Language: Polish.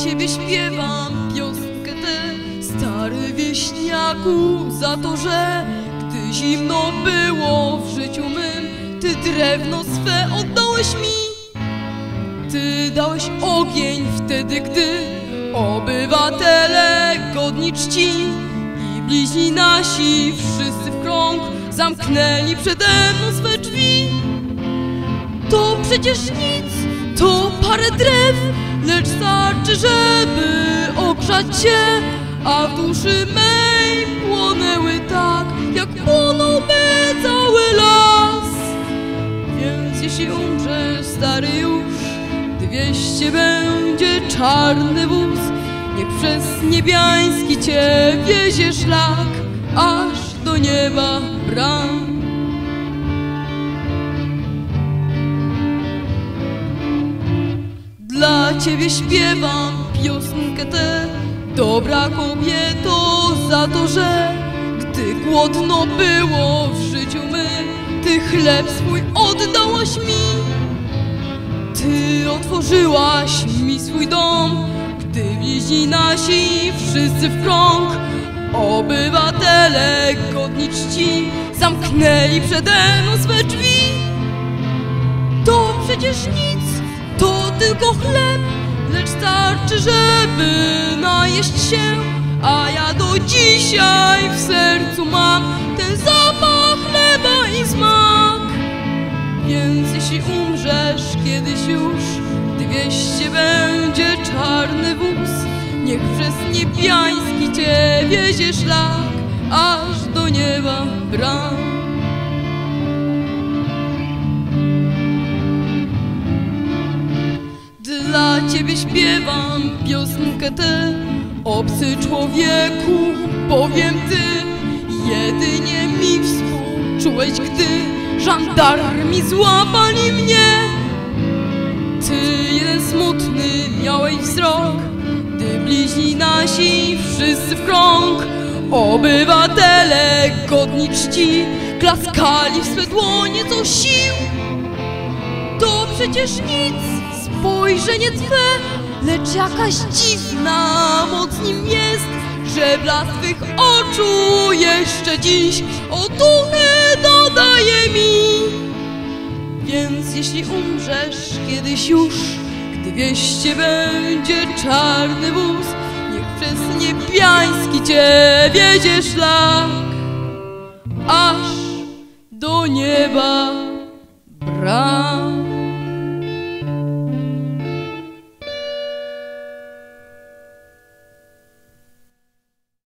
ciebie śpiewam piosenkę tę, stary wieśniaku, za to, że gdy zimno było w życiu mym, ty drewno swe oddałeś mi. Ty dałeś ogień wtedy, gdy obywatele godni czci i bliźni nasi wszyscy w krąg zamknęli przede mną swe drzwi. To przecież nic, to parę drew, lecz starczy, żeby ogrzać cię, a w duszy mej płonęły tak, jak płonąłby cały las. Więc jeśli umrzesz, stary, już, gdy wieść cię będzie czarny wóz, niech przez niebiański cię wiezie szlak, aż do nieba bram. Dla ciebie śpiewam piosenkę tę, dobra kobieto, za to, że gdy głodno było w życiu mym, ty chleb swój oddałaś mi. Ty otworzyłaś mi swój dom, gdy bliźni nasi wszyscy w krąg obywatele godni czci zamknęli przede mną swe drzwi. To przecież nic, to tylko chleb, lecz starczy, żeby najeść się, a ja do dzisiaj w sercu mam ten zapach chleba i smak. Więc jeśli umrzesz kiedyś już, gdy wieść cię będzie czarny wóz, niech przez niebiański cię wiezie szlak, aż do nieba bram. Dla ciebie śpiewam piosenkę tę, obcy człowieku, bowiem ty jedynie mi współczułeś, gdy żandarmi złapali mnie. Ty jeden smutny miałeś wzrok, gdy bliźni nasi wszyscy w krąg obywatele godni czci klaskali w swe dłonie co sił. To przecież nic, spojrzenie twe, lecz jakaś dziwna moc nim jest, że blask twych oczu jeszcze dziś otuchy dodaje mi. Więc jeśli umrzesz kiedyś już, gdy wieść cię będzie czarny wóz, niech przez niebiański cię wiedzie szlak, aż do nieba bram.